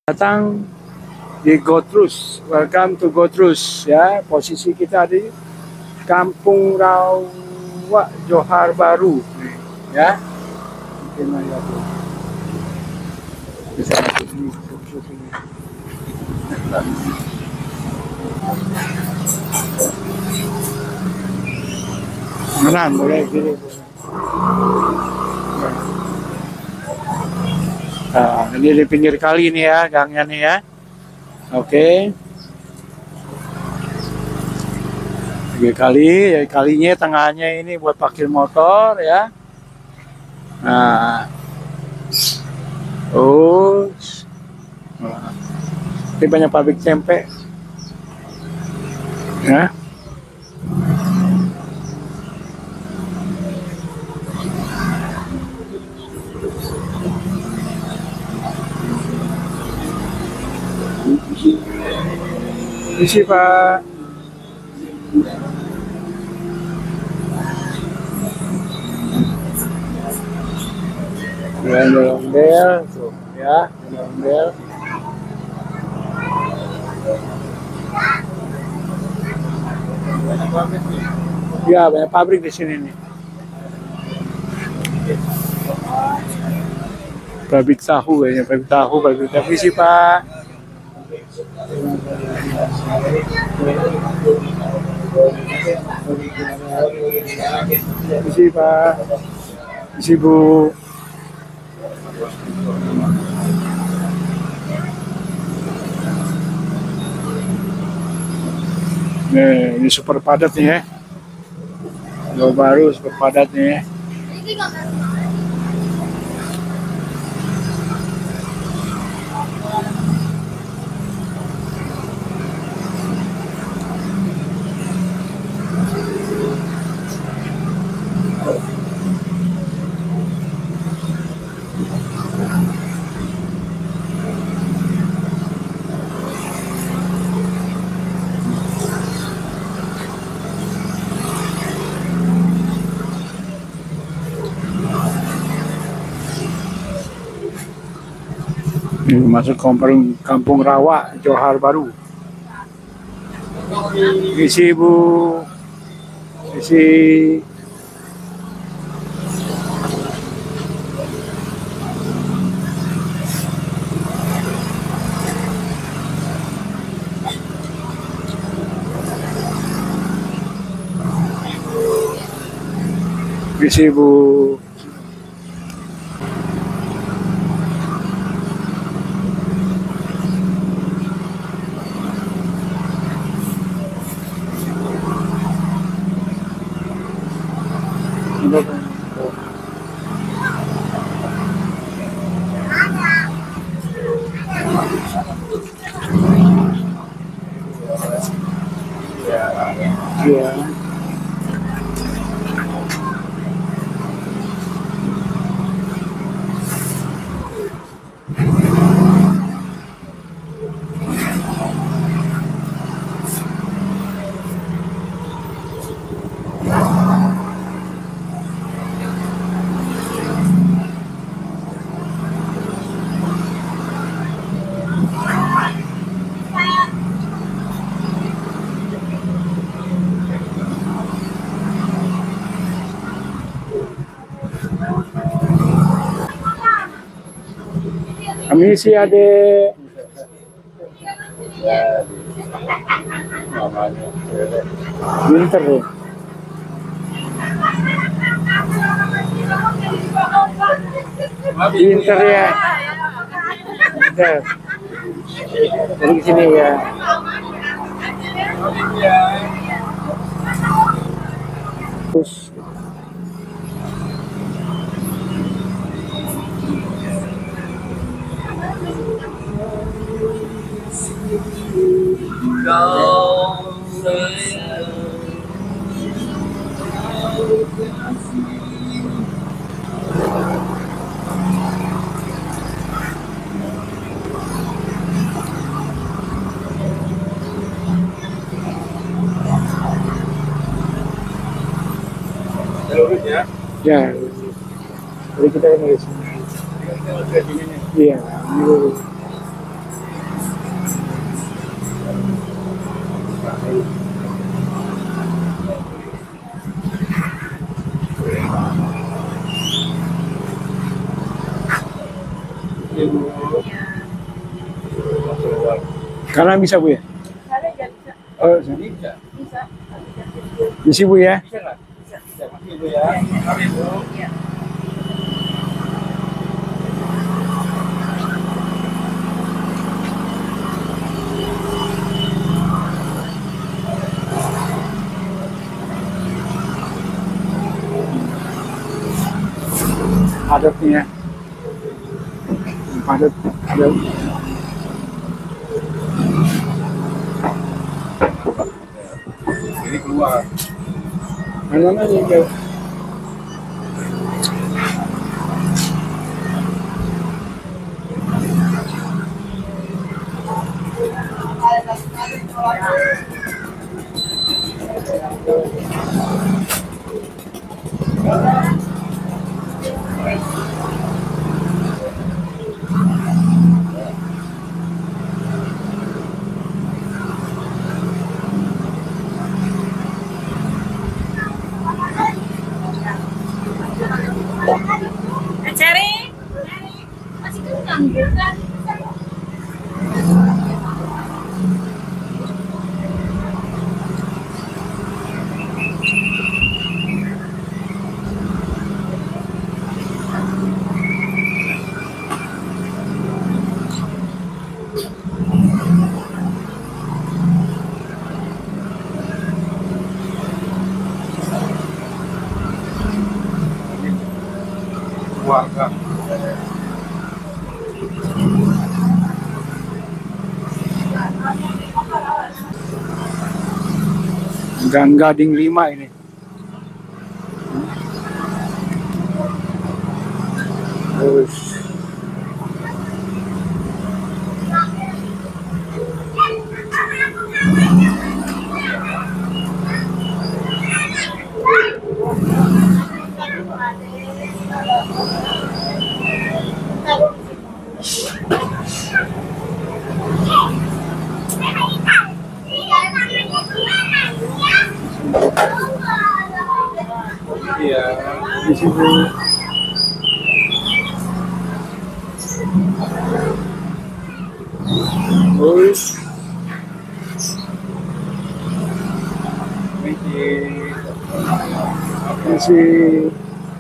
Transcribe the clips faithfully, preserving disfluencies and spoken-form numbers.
Datang di Gotrus, welcome to Gotrus ya. Posisi kita di Kampung Rawa, Johar Baru ya. Bisa beneran boleh gini. Nah, ini di pinggir kali nih ya, gangnya nih ya. Oke. Pinggir kali, ya kalinya tengahnya ini buat parkir motor ya. Nah. Oh. Nah. Ini banyak pabrik tempe. Ya. Isi Pak. Ondel-ondel tuh ya, ondel-ondel. Ya banyak pabrik di sini nih. Pabrik tahu kayaknya, pabrik tahu, pabrik tahu sih Pak. Isi Pak, isi Bu. Nih, ini super padat nih ya. Lo baru super padat nih ya. Ini masuk kampung, kampung Rawa, Johar Baru. Isi Bu, isi. Isi Bu. Ya. Kami si Ade. Winter ya. Winter ya. Winter. Dari sini ya. Terus ya. Ya. Jadi kita ini. Iya, ini. Kanan bisa Bu ya? Ada nggak bisa? Oh, sini. Bisa. Bisa. Misi Bu ya? Bisa nggak? Bisa. Bisa, makasih Bu ya. Mari Bu. Iya. Padat nih ya. Padat. Ada. Ini keluar. Mana nih ya? Cari. Masih kenyang bukan? Keluarga. Gang Gading lima ini. Terus Iya. di situ terus masih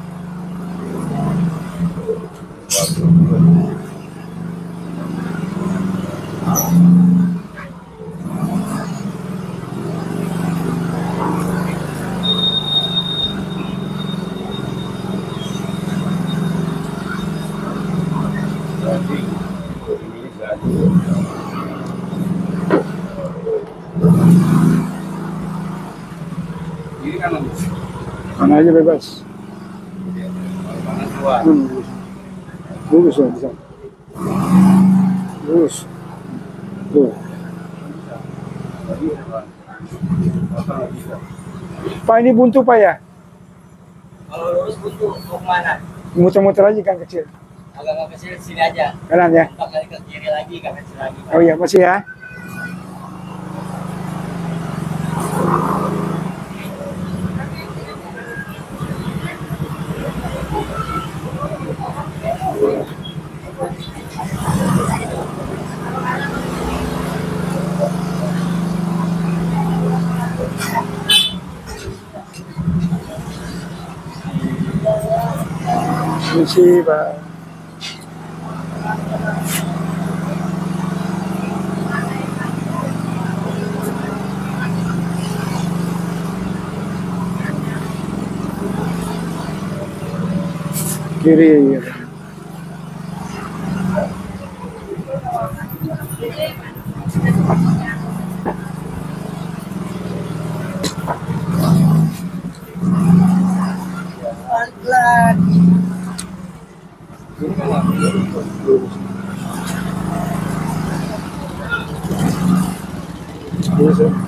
Ini kan mana aja bebas. mana keluar. Hmm. Lurus ya bisa. Lurus. Tuh. Motor nggak bisa. Pak ini buntu Pak ya? Kalau lurus butuh mau kemana? Muter-muter aja kan kecil. Agak-agak kecil sini aja. Kanan ya? Empat kali ke kiri lagi, ke kecil lagi. Oh iya masih ya? Misi Pak. Kiri. Pelan-pelan. Ini kan Lurus. Lurus ya?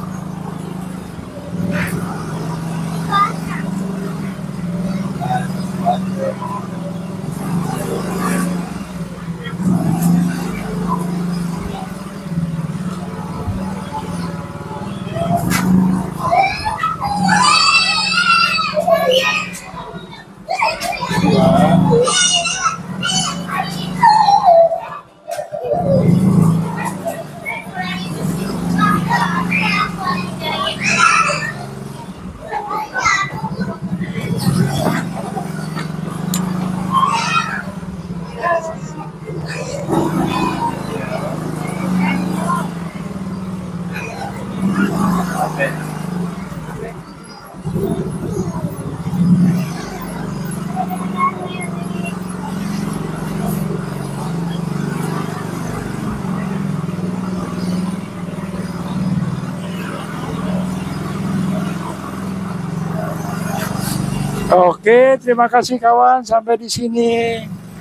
Oke, terima kasih kawan. Sampai di sini.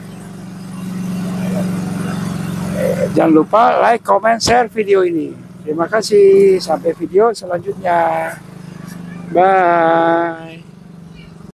Eh, Jangan lupa like, comment, share video ini. Terima kasih. Sampai video selanjutnya. Bye.